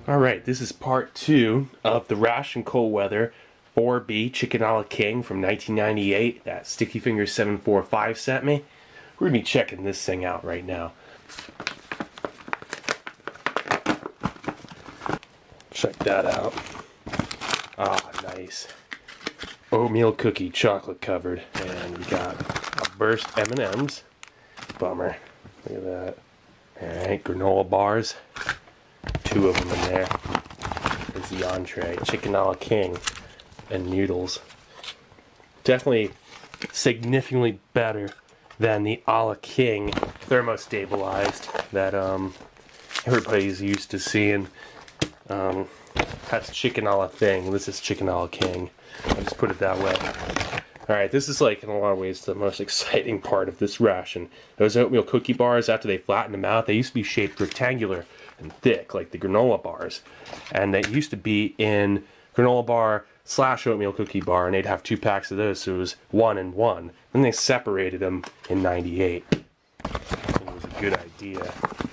Alright, this is part 2 of the Ration Cold Weather 4B Chicken a la King from 1998 that Sticky Fingers 745 sent me. We're going to be checking this thing out right now. Check that out. Ah, nice. Oatmeal cookie, chocolate covered. And we got a burst M&M's. Bummer. Look at that. Alright, granola bars. 2 of them in there. There's the entree. Chicken a la King. And noodles. Definitely significantly better than the a la King thermostabilized that everybody's used to seeing. That's chicken a la thing. This is chicken a la King. I'll just put it that way. Alright, this is like in a lot of ways the most exciting part of this ration. Those oatmeal cookie bars, after they flattened them out, they used to be shaped rectangular and thick like the granola bars. And they used to be in granola bar / oatmeal cookie bar, and they'd have 2 packs of those, so it was 1 and 1. Then they separated them in '98. It was a good idea.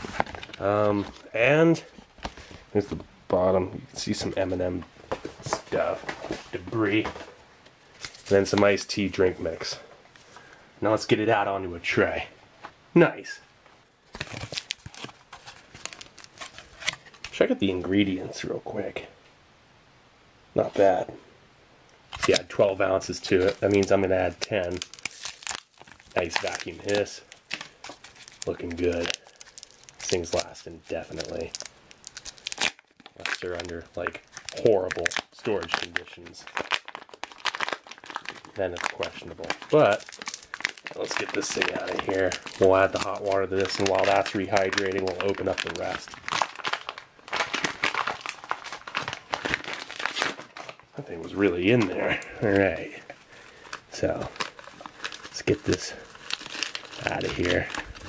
And here's the bottom. You can see some M&M stuff, debris. And then some iced tea drink mix. Now let's get it out onto a tray. Nice. Check out the ingredients real quick. Not bad. See, add 12 ounces to it. That means I'm going to add 10. Nice vacuum hiss. Looking good. This thing's lasting indefinitely. Unless they're under, like, horrible storage conditions. Then it's questionable. But, let's get this thing out of here. We'll add the hot water to this, and while that's rehydrating, we'll open up the rest. That thing was really in there. Alright. So, let's get this out of here.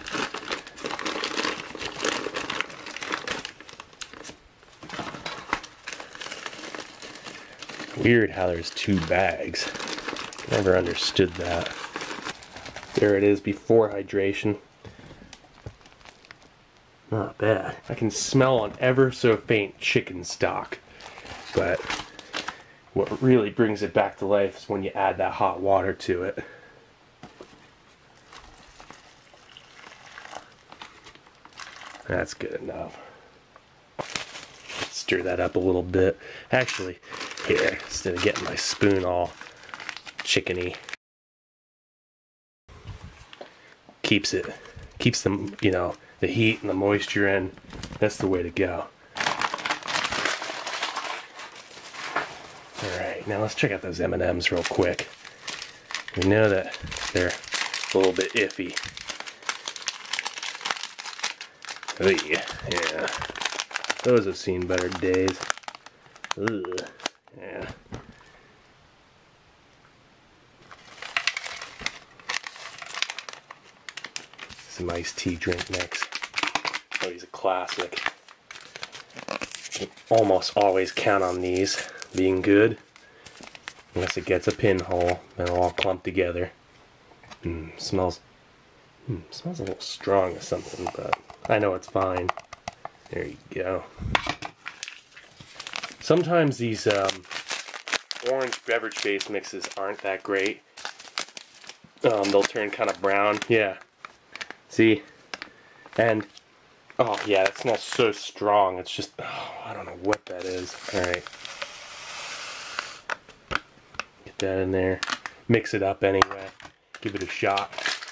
Weird how there's 2 bags. Never understood that. There it is before hydration. Not bad. I can smell an ever so faint chicken stock. But what really brings it back to life is when you add that hot water to it. That's good enough. Stir that up a little bit. Actually, here, instead of getting my spoon all chickeny, keeps them, you know, the heat and the moisture in. That's the way to go. Alright, now let's check out those M&Ms real quick. We know that they're a little bit iffy. Oh yeah. Those have seen better days. Ugh. Yeah. Some iced tea drink mix. Oh, he's a classic. You can almost always count on these being good. Unless it gets a pinhole, then it'll all clump together. Smells a little strong or something, but I know it's fine. There you go. Sometimes these orange beverage-based mixes aren't that great. They'll turn kind of brown. Yeah. See? And, oh yeah, it smells so strong. It's just, oh, I don't know what that is. Alright. Get that in there. Mix it up anyway. Give it a shot.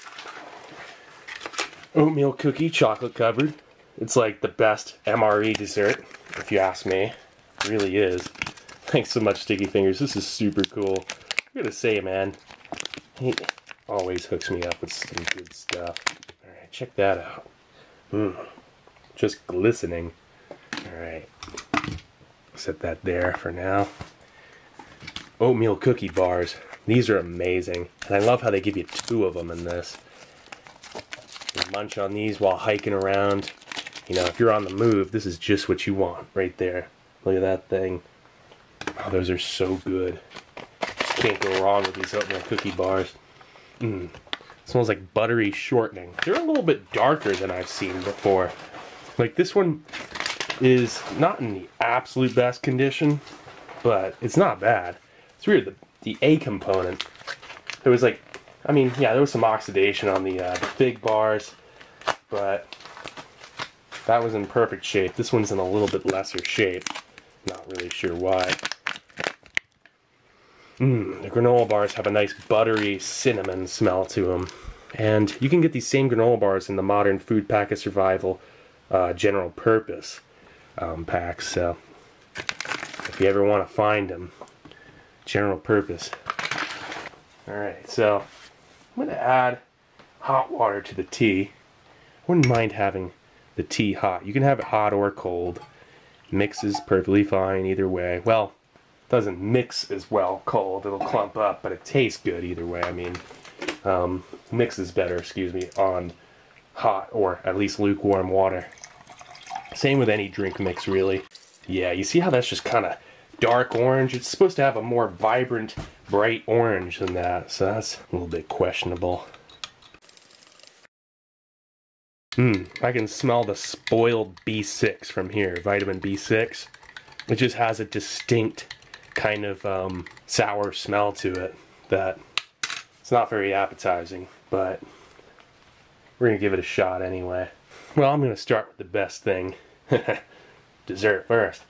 Oatmeal cookie, chocolate covered. It's like the best MRE dessert, if you ask me. It really is. Thanks so much, Sticky Fingers. This is super cool. I gotta say, man, he always hooks me up with some good stuff. Alright, check that out. Just glistening. Alright. Set that there for now. Oatmeal cookie bars. These are amazing. And I love how they give you 2 of them in this. You munch on these while hiking around. You know, if you're on the move, this is just what you want right there. Look at that thing. Oh, those are so good. Just can't go wrong with these oatmeal cookie bars. Smells like buttery shortening. They're a little bit darker than I've seen before. Like this one is not in the absolute best condition, but it's not bad. It's weird, the A component, there was like, I mean, yeah, there was some oxidation on the big bars, but that was in perfect shape. This one's in a little bit lesser shape. Not really sure why. The granola bars have a nice buttery cinnamon smell to them. And you can get these same granola bars in the Modern Food Packet Survival general purpose packs. So if you ever want to find them, general purpose. Alright, so I'm going to add hot water to the tea. Wouldn't mind having the tea hot. You can have it hot or cold. Mixes perfectly fine either way. Well, doesn't mix as well cold. It'll clump up, but it tastes good either way. I mean, mixes better, excuse me, on hot or at least lukewarm water. Same with any drink mix, really. Yeah, you see how that's just kind of dark orange? It's supposed to have a more vibrant, bright orange than that, so that's a little bit questionable. I can smell the spoiled B6 from here, vitamin B6. It just has a distinct kind of sour smell to it that it's not very appetizing, but we're going to give it a shot anyway. Well, I'm going to start with the best thing. Dessert first.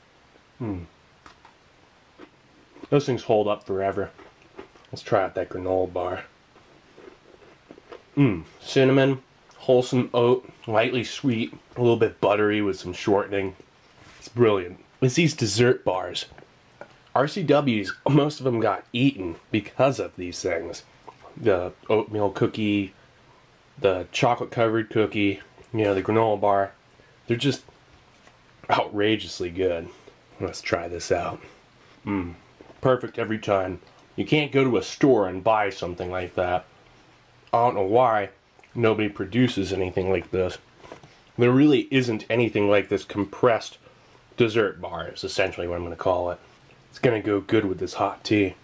Those things hold up forever. Let's try out that granola bar. Cinnamon, wholesome oat, lightly sweet, a little bit buttery with some shortening. It's brilliant. It's these dessert bars. RCWs, most of them got eaten because of these things. The oatmeal cookie, the chocolate covered cookie, you know, the granola bar. They're just outrageously good. Let's try this out. Perfect every time. You can't go to a store and buy something like that. I don't know why nobody produces anything like this. There really isn't anything like this compressed dessert bar, is essentially what I'm going to call it. It's going to go good with this hot tea.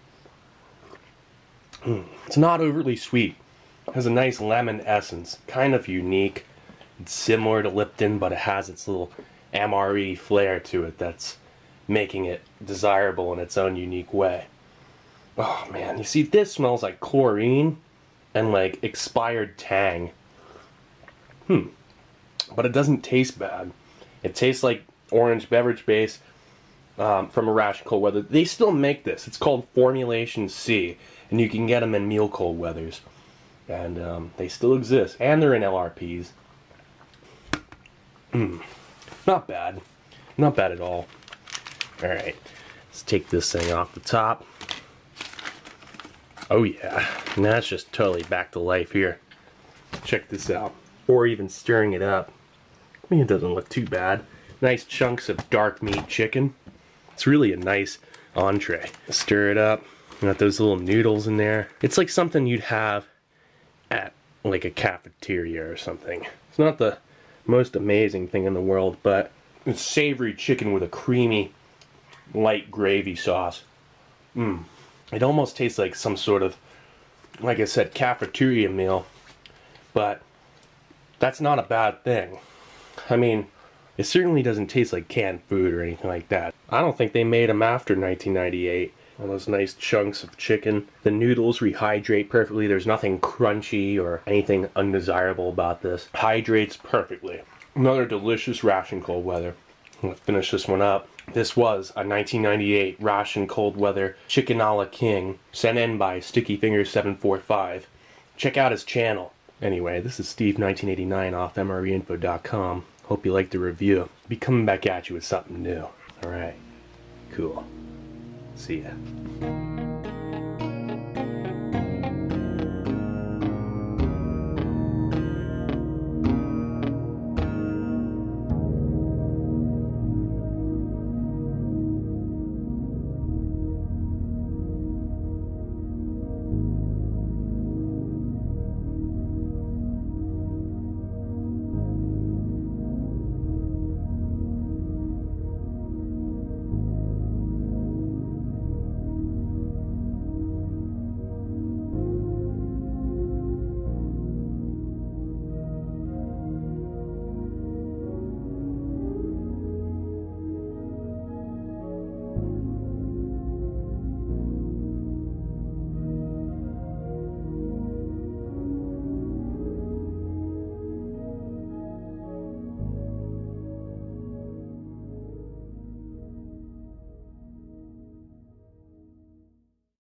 It's not overly sweet. It has a nice lemon essence. Kind of unique. It's similar to Lipton, but it has its little MRE flair to it that's making it desirable in its own unique way. Oh man, you see, this smells like chlorine and like expired Tang. But it doesn't taste bad. It tastes like orange beverage base from a Ration Cold Weather. They still make this. It's called Formulation C, and you can get them in meal cold weathers. And they still exist, and they're in LRPs. Not bad. Not bad at all. Alright, let's take this thing off the top. Oh yeah, and that's just totally back to life here. Check this out. Or even stirring it up. I mean, it doesn't look too bad. Nice chunks of dark meat chicken. It's really a nice entree. Stir it up. You got those little noodles in there. It's like something you'd have at like a cafeteria or something. It's not the most amazing thing in the world, but it's savory chicken with a creamy, light gravy sauce. It almost tastes like some sort of, like I said, cafeteria meal, but that's not a bad thing. I mean, it certainly doesn't taste like canned food or anything like that. I don't think they made them after 1998. All those nice chunks of chicken. The noodles rehydrate perfectly. There's nothing crunchy or anything undesirable about this. Hydrates perfectly. Another delicious Ration Cold Weather. Let's finish this one up. This was a 1998 Ration Cold Weather Chicken a la King, sent in by StickyFingers745. Check out his channel. Anyway, this is Steve1989 off MREinfo.com. Hope you liked the review. Be coming back at you with something new. Alright, cool. See ya.